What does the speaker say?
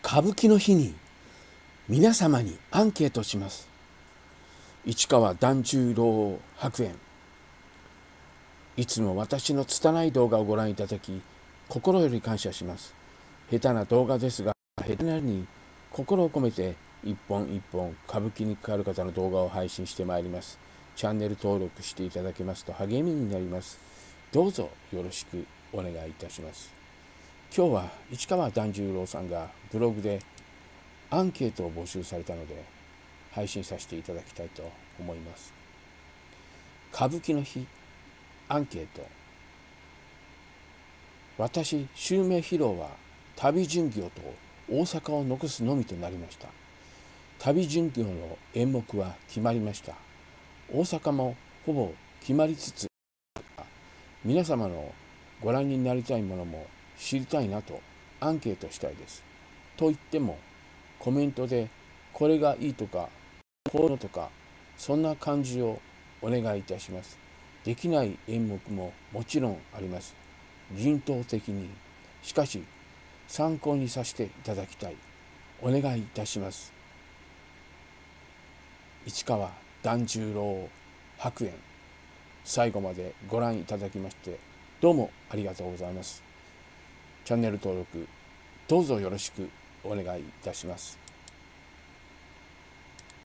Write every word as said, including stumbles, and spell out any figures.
歌舞伎の日に皆様にアンケートします。市川團十郎白猿。いつも私の拙い動画をご覧いただき心より感謝します。下手な動画ですが、下手なりに心を込めて一本一本歌舞伎に関わる方の動画を配信してまいります。チャンネル登録していただけますと励みになります。どうぞよろしくお願いいたします。今日は市川團十郎さんがブログでアンケートを募集されたので配信させていただきたいと思います。歌舞伎の日アンケート。私襲名披露は旅巡業と大阪を残すのみとなりました。旅巡業の演目は決まりました。大阪もほぼ決まりつつ、皆様のご覧になりたいものも知りたいなとアンケートしたいです。と言ってもコメントでこれがいいとかこういうのとかそんな感じをお願いいたします。できない演目ももちろんあります。人道的に。しかし参考にさせていただきたい。お願いいたします。市川團十郎白猿。最後までご覧いただきましてどうもありがとうございます。チャンネル登録どうぞよろしくお願いいたします。